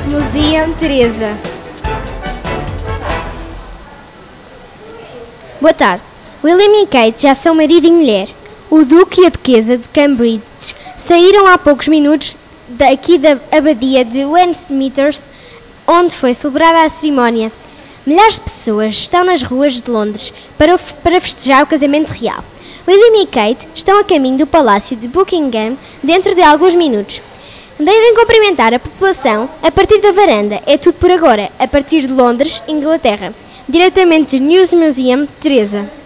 Museum Teresa. Boa tarde. William e Kate já são marido e mulher. O Duque e a Duquesa de Cambridge saíram há poucos minutos daqui da abadia de Westminster, onde foi celebrada a cerimónia. Milhares de pessoas estão nas ruas de Londres para festejar o casamento real. William e Kate estão a caminho do Palácio de Buckingham dentro de alguns minutos. Devem cumprimentar a população a partir da varanda. É tudo por agora, a partir de Londres, Inglaterra. Diretamente do News Museum, Teresa.